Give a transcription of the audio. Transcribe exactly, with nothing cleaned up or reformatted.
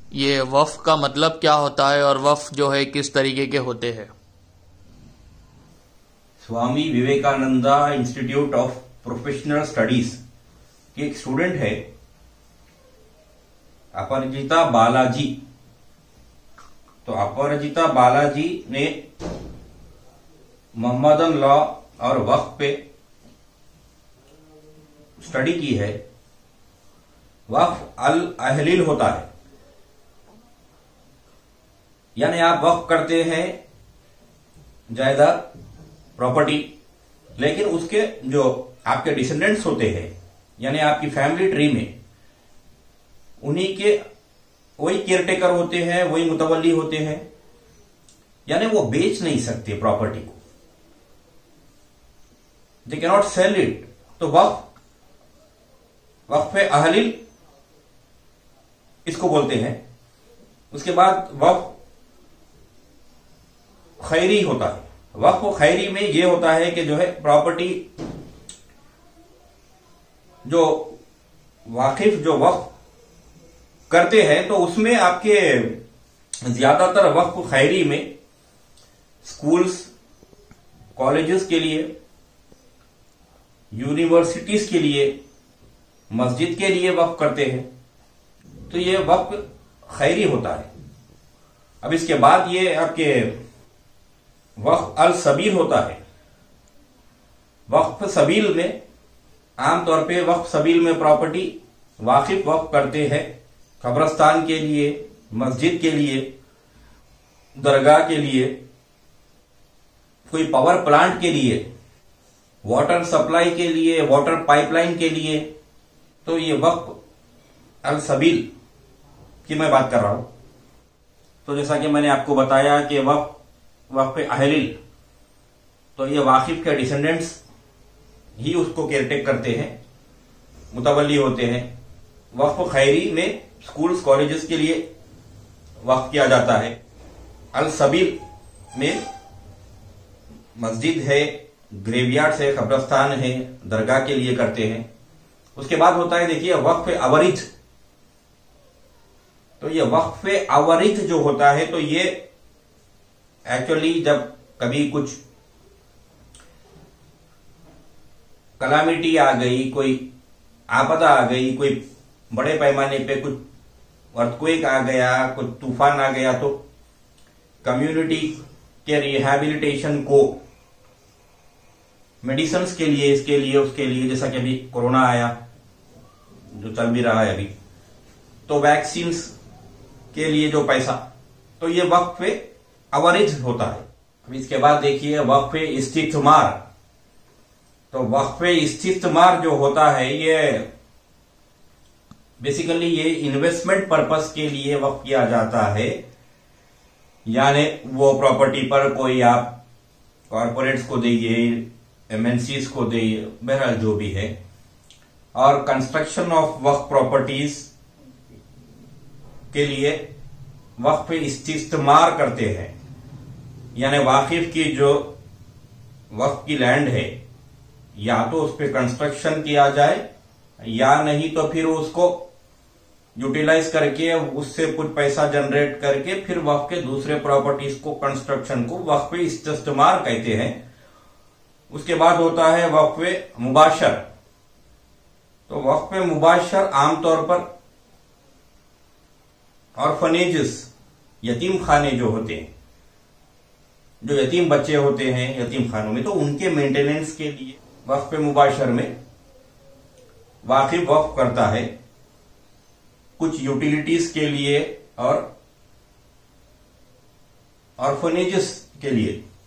ये वफ़ का मतलब क्या होता है और वफ़ जो है किस तरीके के होते हैं? Swami Vivekananda institute of professional studies की एक स्टूडेंट है अपराजिता बालाजी। तो अपराजिता बालाजी ने मोहम्मदन लॉ और वक्फ पे स्टडी की है। वक्फ अल अहलील होता है, यानी आप वक्फ करते हैं जायदाद प्रॉपर्टी, लेकिन उसके जो आपके डिसेंडेंट्स होते हैं यानी आपकी फैमिली ट्री में उन्हीं के वही केयरटेकर होते हैं, वही मुतवल्ली होते हैं, यानी वो बेच नहीं सकते प्रॉपर्टी को, they can not sell it. तो वक्फ वक्फ अहलील इसको बोलते हैं। उसके बाद वक्फ खैरी होता है। वक्फ खैरी में यह होता है कि जो है प्रॉपर्टी जो वाकिफ जो वक्फ करते हैं तो उसमें आपके ज्यादातर वक्फ खैरी में स्कूल्स, कॉलेजेस के लिए, यूनिवर्सिटीज के लिए, मस्जिद के लिए वक्फ करते हैं। तो ये वक्फ खैरी होता है। अब इसके बाद ये आपके वक्फ अल सबील होता है। वक्फ सबील में आमतौर पे वक्फ सबील में प्रॉपर्टी वाकिफ वक्फ करते हैं कब्रस्तान के लिए, मस्जिद के लिए, दरगाह के लिए, कोई पावर प्लांट के लिए, वाटर सप्लाई के लिए, वाटर पाइपलाइन के लिए। तो ये वक्फ अल सबील की मैं बात कर रहा हूं। तो जैसा कि मैंने आपको बताया कि वक्फ वक्फ अहलील, तो ये वाकिफ के डिसेंडेंट्स ही उसको केयरटेक करते हैं, मुतवल्ली होते हैं। वक्फ खैरी में स्कूल्स, कॉलेजेस के लिए वक्फ किया जाता है। अल सबील में मस्जिद है, ग्रेवयार्ड है, कब्रस्तान है, दरगाह के लिए करते हैं। उसके बाद होता है देखिए वक्फ अवरिथ। तो ये वक्फ अवरिथ जो होता है तो ये एक्चुअली जब कभी कुछ कलामिटी आ गई, कोई आपदा आ गई, कोई बड़े पैमाने पे कुछ अर्थक्वेक आ गया, कुछ तूफान आ गया, तो कम्युनिटी के रिहैबिलिटेशन को, मेडिसिन के लिए, इसके लिए, उसके लिए, जैसा कि अभी कोरोना आया जो चल भी रहा है अभी, तो वैक्सीन के लिए जो पैसा, तो ये वक्फ अवरिथ होता है। अब इसके बाद देखिए वक्फ इस्तिथमार। तो वक्फ इस्तिथमार जो होता है ये बेसिकली ये इन्वेस्टमेंट पर्पस के लिए वक्फ किया जाता है। यानी वो प्रॉपर्टी पर कोई आप कॉरपोरेट्स को दीजिए, एमएनसीज को दीजिए, बहरहाल जो भी है, और कंस्ट्रक्शन ऑफ वक्फ प्रॉपर्टीज के लिए वक्फ इस्तिथमार करते हैं। यानी वाकिफ की जो वक्फ की लैंड है, या तो उस पर कंस्ट्रक्शन किया जाए, या नहीं तो फिर उसको यूटिलाइज करके उससे कुछ पैसा जनरेट करके फिर वक्फ के दूसरे प्रॉपर्टीज को, कंस्ट्रक्शन को वक्फ इस्तिथमार कहते हैं। उसके बाद होता है वक्फ मुबाशर। तो वक्फ मुबाशर आमतौर पर ऑर्फनेजेस, यतीम खाने जो होते हैं, जो यतीम बच्चे होते हैं यतीम खानों में, तो उनके मेंटेनेंस के लिए वक्फ मुबाशर में वाकिफ वक्फ करता है कुछ यूटिलिटीज के लिए और ऑर्फनेजेस के लिए।